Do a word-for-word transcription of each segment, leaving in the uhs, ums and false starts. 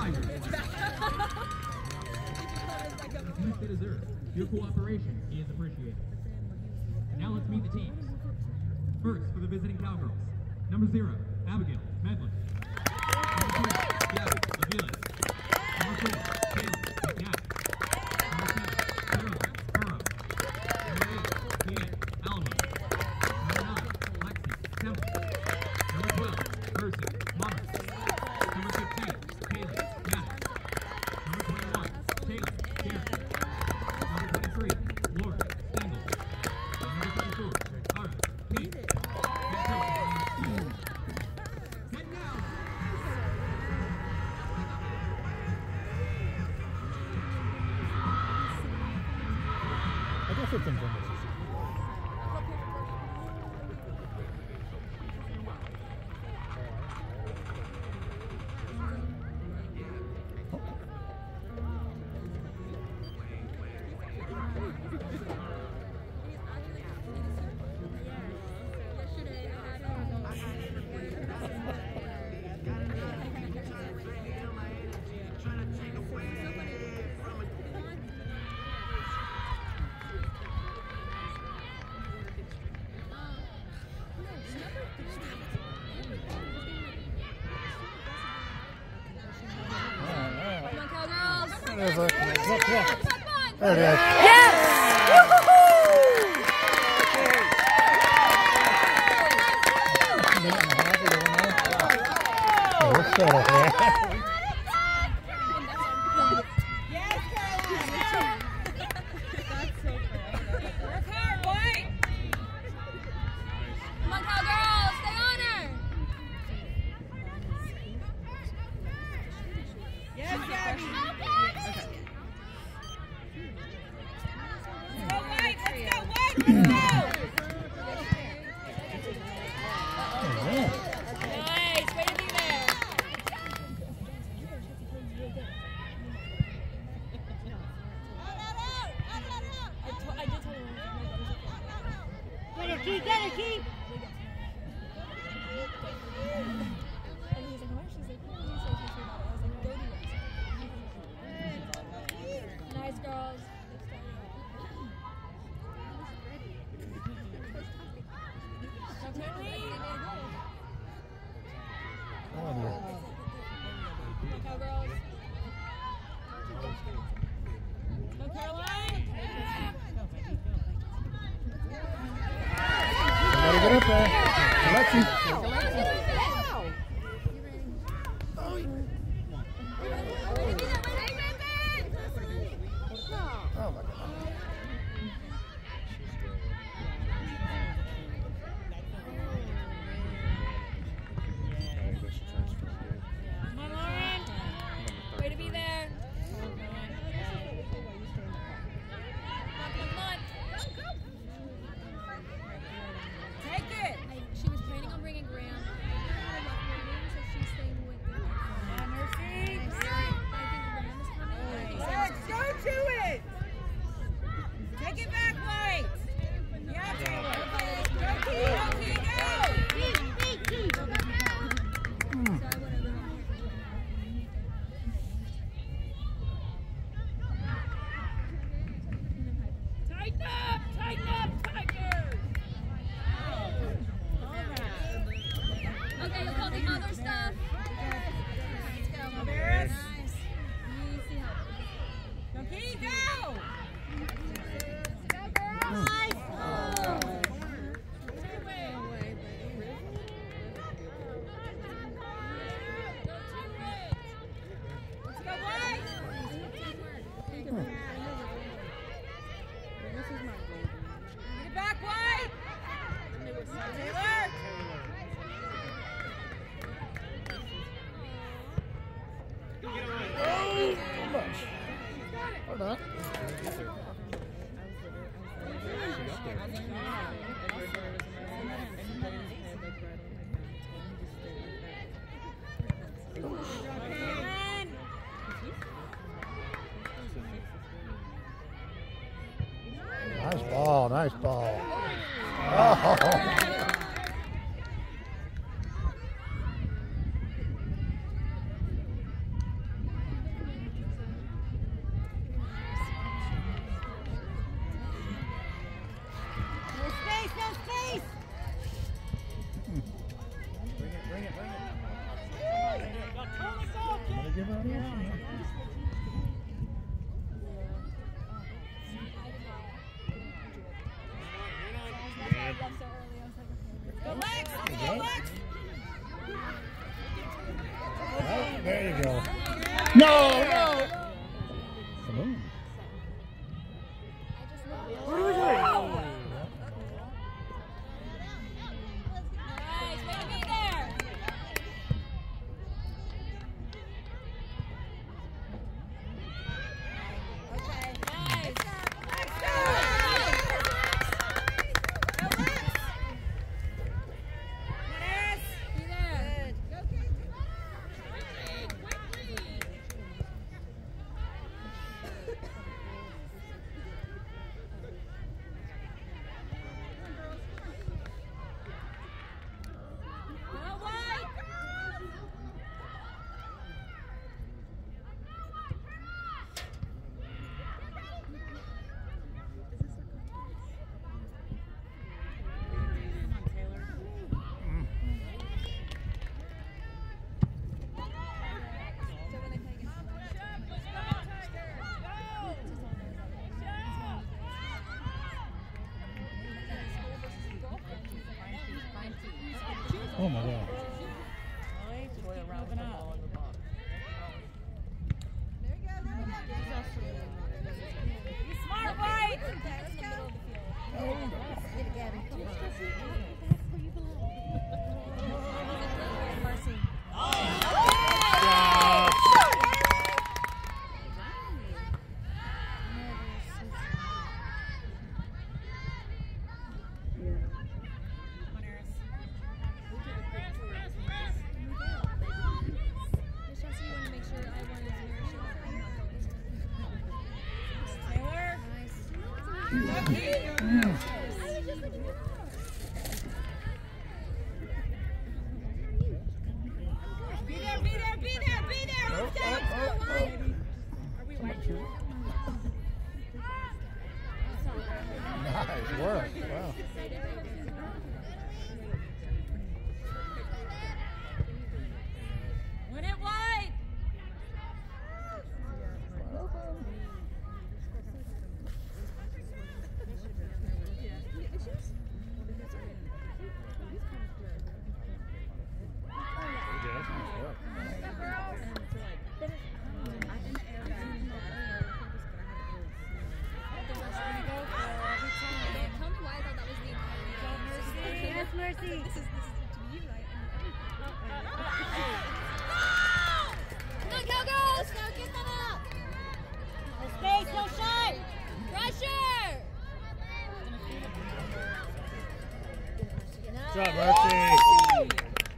Tigers. Youth they deserve. Your cooperation is appreciated. Now let's meet the teams. First, for the visiting Cowgirls. Number zero, Abigail Medlin. Number two, Gabby Aviles. Number four, Taylor McNabb. Number seven, Caroline Burrow. Number eight, Deanne Alamo. Number nine, Lexi Temple. Number twelve, Mercy Monmouth. Number fifteen, Kaylee Maddox. Number twenty-one, Taylor Garrett. Number twenty-three, Laura Stengel. And number twenty-four, Ara Pete. Head down. I guess it's in Venice. There's a, look, yeah. There it is. Yes! Oh, we're settled, man. Yes, Caroline! That's so fair. Work hard, boy! Come on, Cowgirls, stay on her! Yes, Gabby! Let's go, White! Let's go, White! Let's go! Nice! Way to be there! I did tell her. Get her, keep, get her, keep! And he's like, where? She's like, what did you say to me about it? I was like, go do it. Nice girls. Cowgirls. Go Caroline. Gotta get up there. Alexi. Oh my God. Come on, Lauren. Way to be there. Come on, come on. Take it. I, she was planning on bringing Graham. So she's staying with me. Yeah, Mercy. I think Graham is coming. Let's go to it. Take it back, White. Yeah, Taylor. Go, Key. Go, Key. Go. Tighten up! Tighten up, Tigers! Okay, you'll call the other stuff. Let's go, Barris. Nice. Easy help. Go, Key, go! Go, girls! Nice! Oh. Let's go, White! Get back, White! Taylor! Oh, too much. Hold on. Nice ball, nice ball. Oh. There you go. No, no. Come on. What are we doing? Nice, way to be there. Okay, nice. Let's go. Be there. Go White. Oh my God. Smart White. Let's go. Get it, Gabby. Mercy. Be there, be there, be there, be there. Oh, Let's go. oh, oh, oh. Are we white? Nice work. Wow. Win it White. Tell me why I thought that was the entire Yes, Mercy. This is this is to you, right? Come on, Cowgirls! Go, get them up! No space, no shot! Pressure! Good job, Mercy.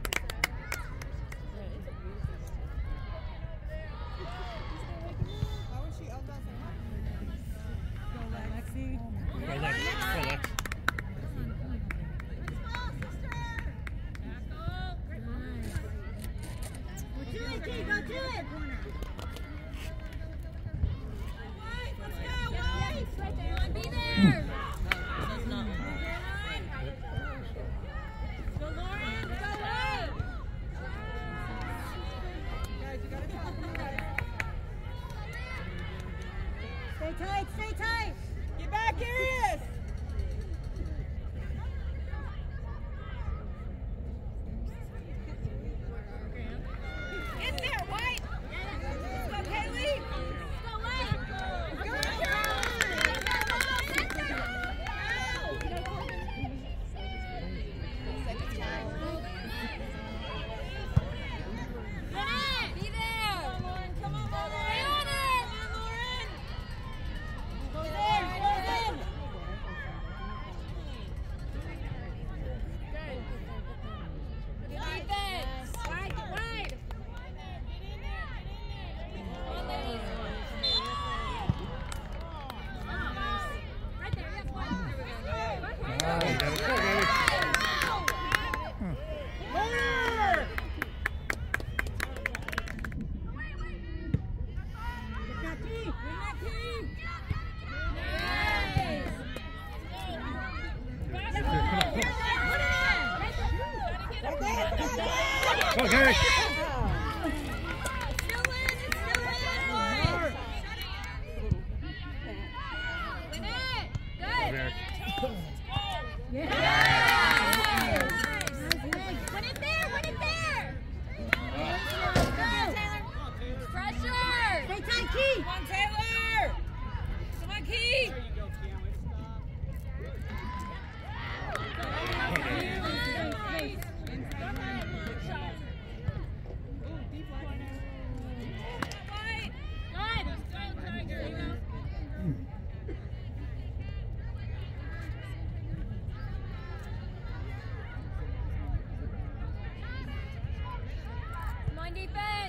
Stay tight, stay tight. Get back, Arius! In there, White! Let's go, Kaylee! Let's go, White! Go, Be there! Come on, Lauren, come on, Lauren! Stay on it! Come on, Lauren! Close in, close in! defense.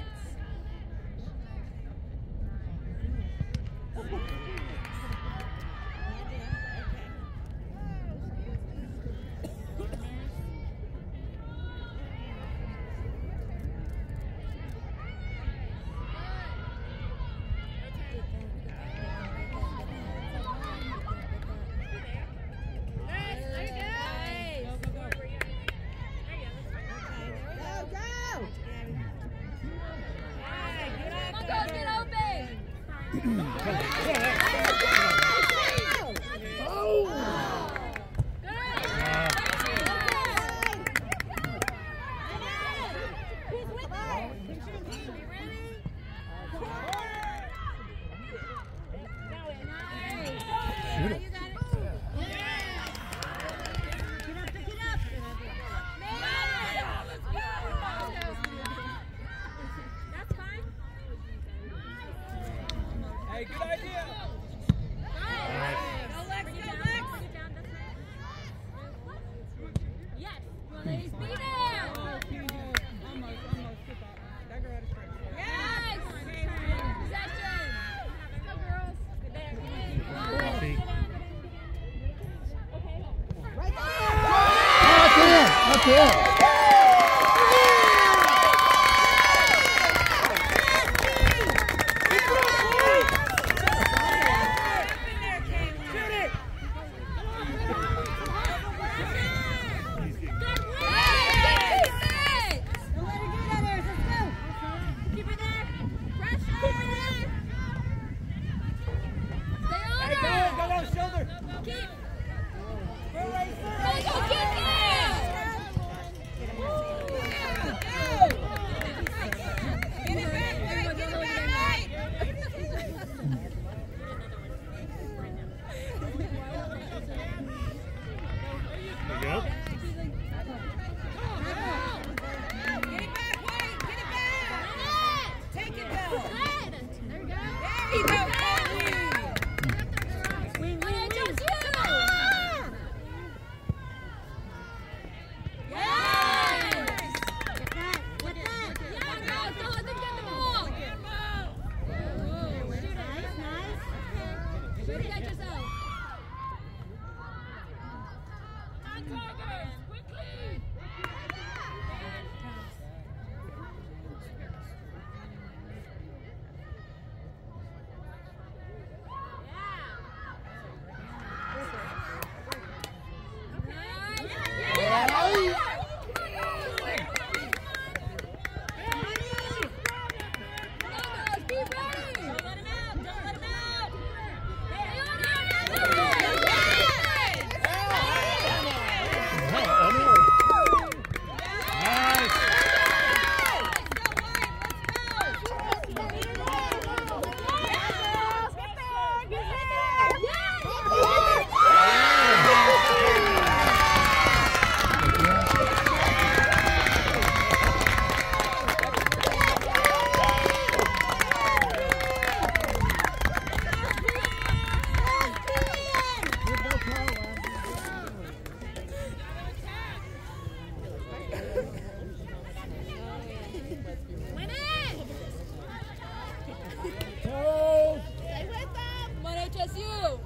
H S U.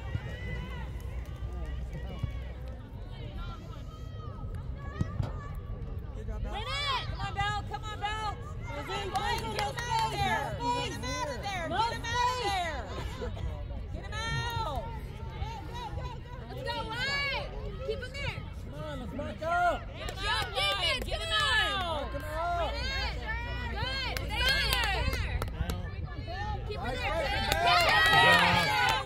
Win it! Come on, Bell. Come on, Bell. Come on, boy. Get him out of there. Get him out of there. Get him out of there. Get him out. Let's go, right. Keep him there. Come on, let's back up. Jump defense. Get him out. Come on. Good. Stay there. Keep him there. Yeah.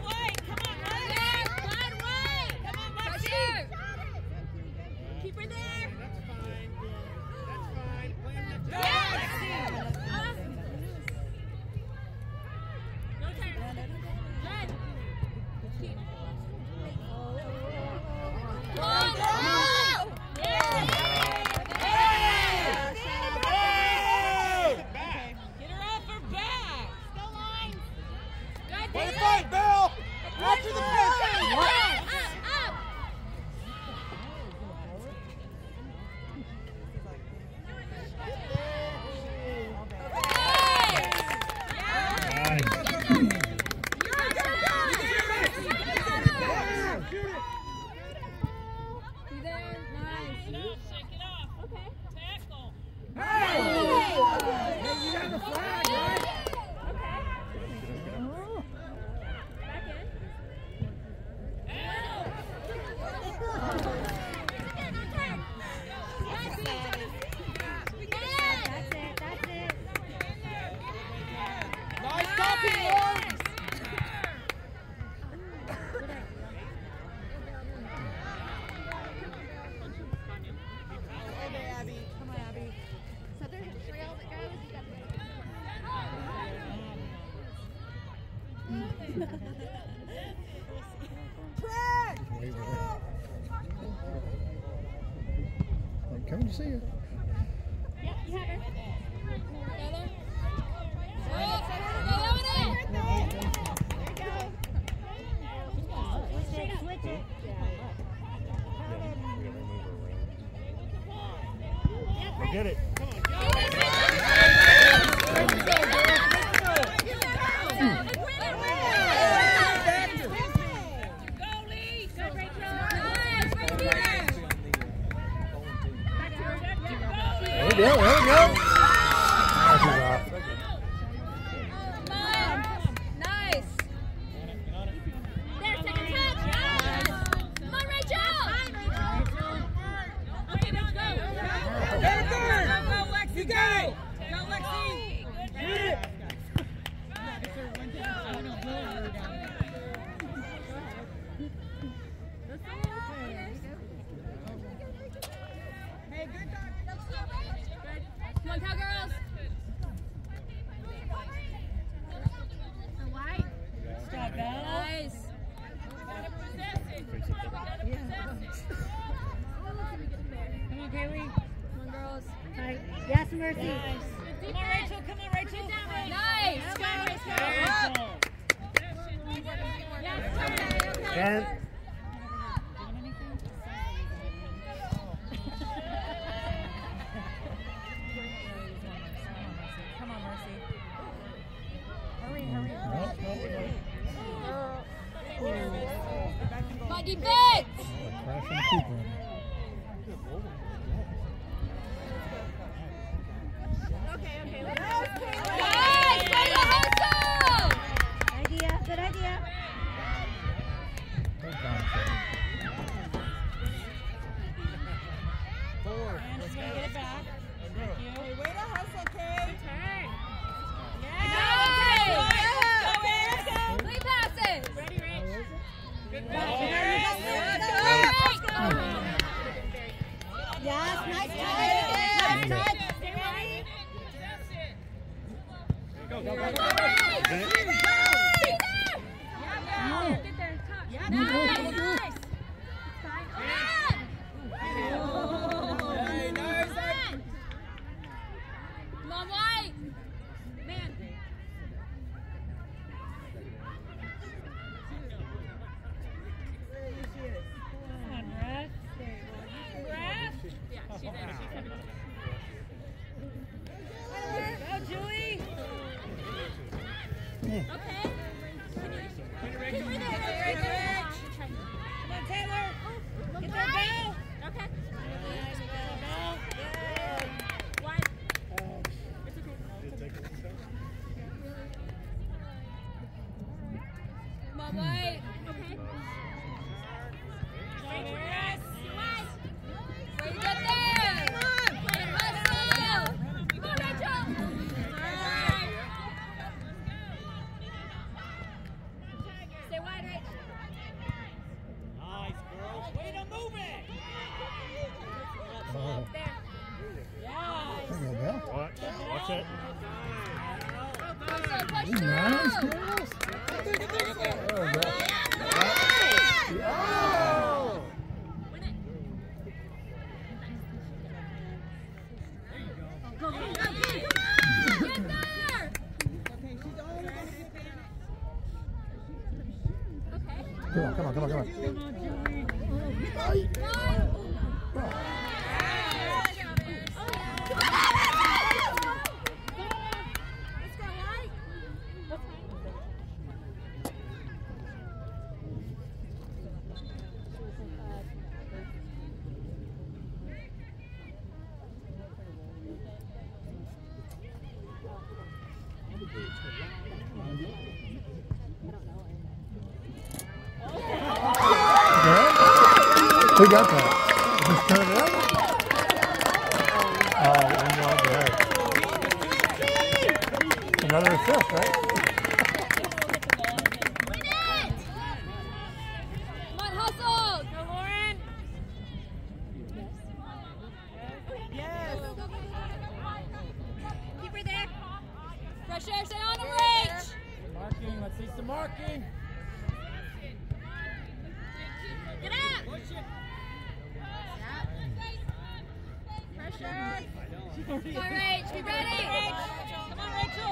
Keep her there. That's fine. That's fine. Blame the Yes. No turn. Good. Keep. One. Yeah. Get her off her back. Go line. Good. Way to fight, Bill. Watch the pitch. What? Coming to see you. Yeah, you have her. Switch it. Go get it. There we go, there we go. Nice. There, second touch. Come on, Rachel. Okay, let's go. Go, go, Lexi, go. Go, Lexi. Good. Hey, good dog. Come on, Cowgirls. White. Stop that. Nice. Come on, Kaylee. Come on, girls. Right. Yes, Mercy. Nice. Come on, Rachel. Come on, Rachel. Nice. Let's go, Rachel. Yes. Come on, Mercy. Hurry, hurry. My defense! Crashing the keeper. Okay, okay, let's go. Guys, play the hustle! Idea, good idea. Four. And she's gonna get it back. Thank you. Hey, way to hustle, Kay. Turn. Yeah. Nice! Okay, let's go. Three passes. Ready, Rich? Good Go. ball. Yes, nice touch. Nice touch. Stay ready. Go, go, go, go. Get Get it. there. Get there. Touch. Nice. Nice. Hey, nice. Come on, White. Man. Come on, Brett. Brett. Yeah, she's in. She's in. Go, Julie. Okay. Keep breathing. Very good. Come on, Taylor. Get that bell. Okay. Bell. Good. White. It's okay. Come on, White. Okay. Wait for us. White. Where you get there? Come on. Play the hustle. Come on, Rachel. Stay wide, Rach. Nice, girls. Way to move it. Oh, There. Yeah. there you go, Bell. Watch. Watch it. Push through, push Ooh, through. nice, girls. There you go. Oh. Win it. Go, go, go, go. Get there. Okay, she's only gonna get there. Okay. Come on, come on, come on, come on. Right. Go. Let's go, right? Who got that? Just turn it up? Oh, no, another assist, right? Win it! Come on, hustle! Go, Lauren! Yes. Keep her there. Pressure, stay on the range! Marking, let's see some marking. Get up! Pressure! Come on, Rach, be ready! Come on, Rachel!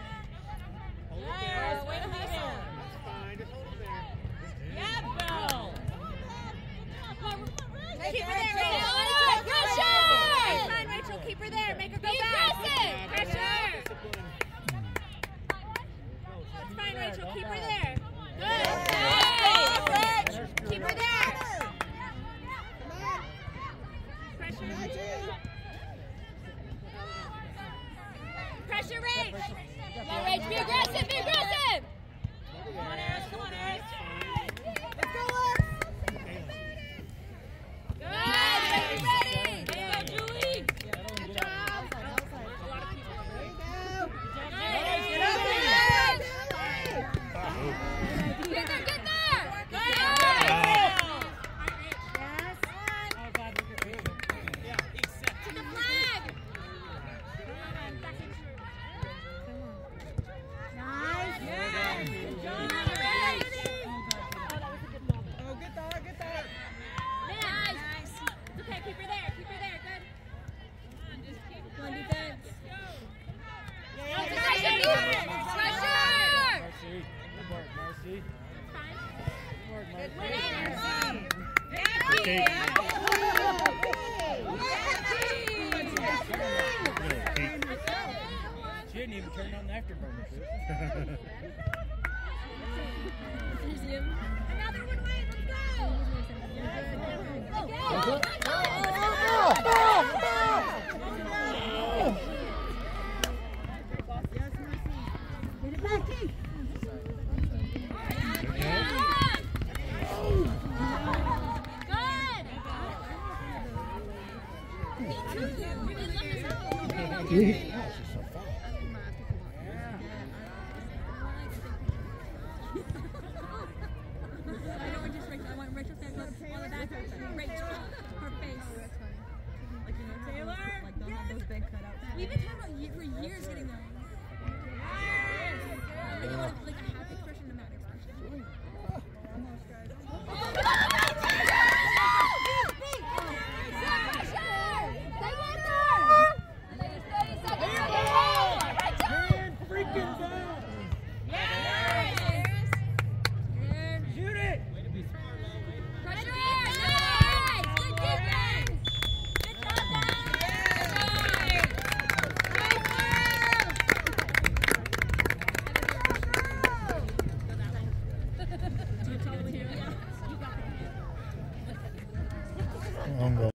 Yes, way to hustle! That's fine, just hold it there. Yeah, Bill! Come on, Take keep it, her there, Rachel. Rachel! Pressure! It's fine, Rachel, keep her there, make her go back! Be aggressive! Pressure! It's fine, Rachel, keep her there! Good! Hey! Keep her there! Pressure! Pressure, Rach! Come on, Rach, be aggressive, be aggressive! Come on, Eris, come on, Eris! Let's go, Lex. Good! Ready, ready! Let's go, Julie! Good job. There you go. Get there, get there! Good! To the flag! Nice. Good job! Oh, good thought, good thought. Nice! Okay, keep her there, keep her there, good. Come on, defense. Pressure! Pressure! Marcy, good work, Marcy. Fine. Good work, Marcy. Okay. She didn't even turn on the afterburner. Another one, wait, let's go! Go! Get it back, Keith. Good! We've been talking about ye- for years getting those. Like, you want like a happy expression and a mad expression. Freaking down! Shoot it! Pressure! Nice! Good defense! Good job, guys! I'm going.